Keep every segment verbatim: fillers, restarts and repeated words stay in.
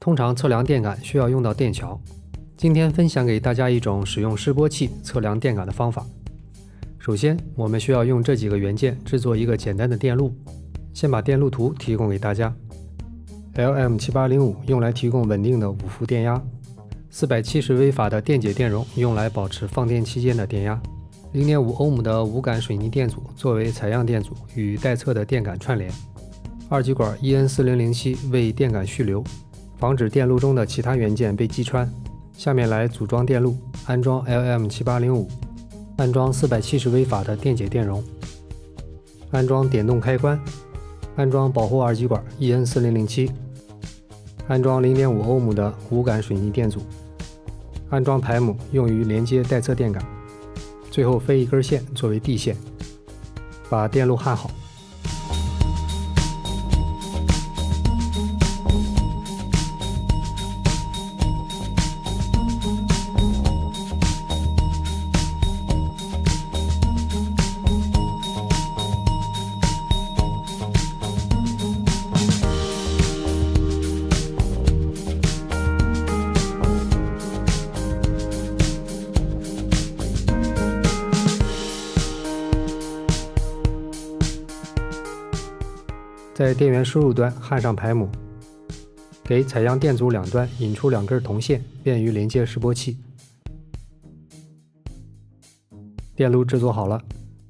通常测量电感需要用到电桥。今天分享给大家一种使用示波器测量电感的方法。首先，我们需要用这几个元件制作一个简单的电路。先把电路图提供给大家。L M 七八零五 用来提供稳定的五伏电压，四百七十微法的电解电容用来保持放电期间的电压， 零点五欧姆的无感水泥电阻作为采样电阻与待测的电感串联，二极管 E N 四零零七 为电感蓄流，防止电路中的其他元件被击穿。下面来组装电路，安装 L M 七八零五， 安装四百七十微法的电解电容，安装点动开关，安装保护二极管 E N 四零零七， 安装 零点五欧姆的无感水泥电阻，安装排母用于连接待测电感，最后飞一根线作为地线，把电路焊好。在电源输入端焊上排母，给采样电阻两端引出两根铜线，便于连接示波器。电路制作好了，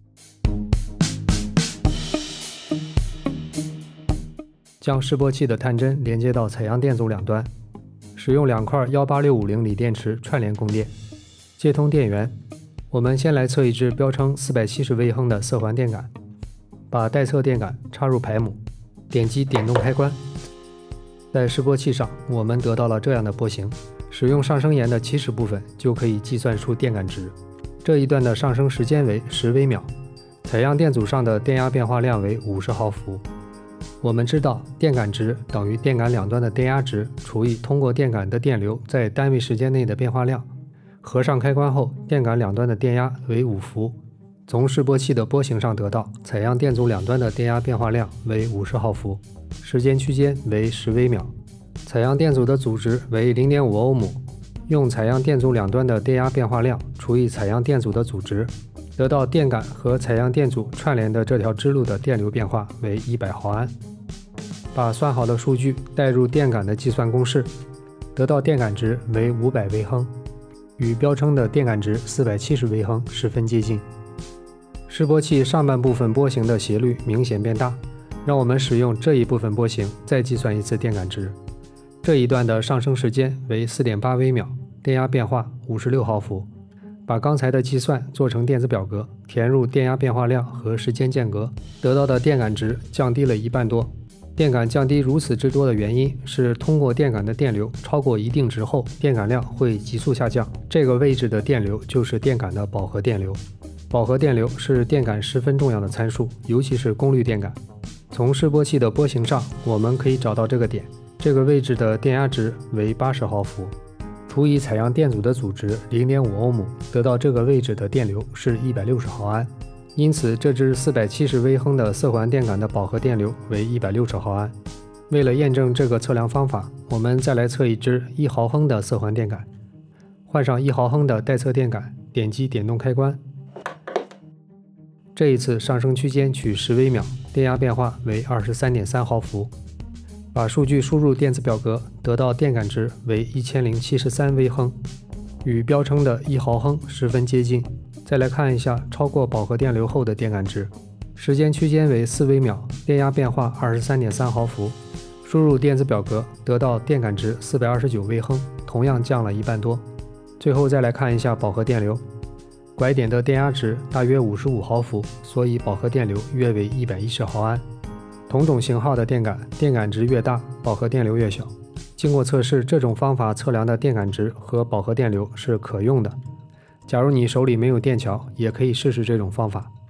将示波器的探针连接到采样电阻两端，使用两块一八六五零锂电池串联供电，接通电源。我们先来测一支标称四百七十微亨的色环电感，把待测电感插入排母，点击点动开关。在示波器上，我们得到了这样的波形，使用上升沿的起始部分就可以计算出电感值。这一段的上升时间为十微秒，采样电阻上的电压变化量为五十毫伏。我们知道电感值等于电感两端的电压值除以通过电感的电流在单位时间内的变化量。合上开关后，电感两端的电压为五伏。从示波器的波形上得到，采样电阻两端的电压变化量为五十毫伏，时间区间为十微秒，采样电阻的阻值为 零点五欧姆。用采样电阻两端的电压变化量除以采样电阻的阻值，得到电感和采样电阻串联的这条支路的电流变化为一百毫安。把算好的数据代入电感的计算公式，得到电感值为五百微亨，与标称的电感值四百七十微亨十分接近。示波器上半部分波形的斜率明显变大，让我们使用这一部分波形再计算一次电感值。这一段的上升时间为 四点八微秒，电压变化五十六毫伏。把刚才的计算做成电子表格，填入电压变化量和时间间隔，得到的电感值降低了一半多。电感降低如此之多的原因是通过电感的电流超过一定值后，电感量会急速下降。这个位置的电流就是电感的饱和电流。饱和电流是电感十分重要的参数，尤其是功率电感。从示波器的波形上，我们可以找到这个点，这个位置的电压值为八十毫伏，除以采样电阻的阻值 零点五欧姆，得到这个位置的电流是一百六十毫安。因此，这支四百七十微亨的色环电感的饱和电流为一百六十毫安。为了验证这个测量方法，我们再来测一支一毫亨的色环电感，换上一毫亨的待测电感，点击点动开关。这一次上升区间取十微秒，电压变化为 二十三点三毫伏。把数据输入电子表格，得到电感值为一千零七十三微亨，与标称的一毫亨十分接近。再来看一下超过饱和电流后的电感值，时间区间为四微秒，电压变化 二十三点三毫伏。输入电子表格，得到电感值四百二十九微亨，同样降了一半多。最后再来看一下饱和电流，拐点的电压值大约五十五毫伏，所以饱和电流约为一百一十毫安。同种型号的电感，电感值越大，饱和电流越小。经过测试，这种方法测量的电感值和饱和电流是可用的。假如你手里没有电桥，也可以试试这种方法。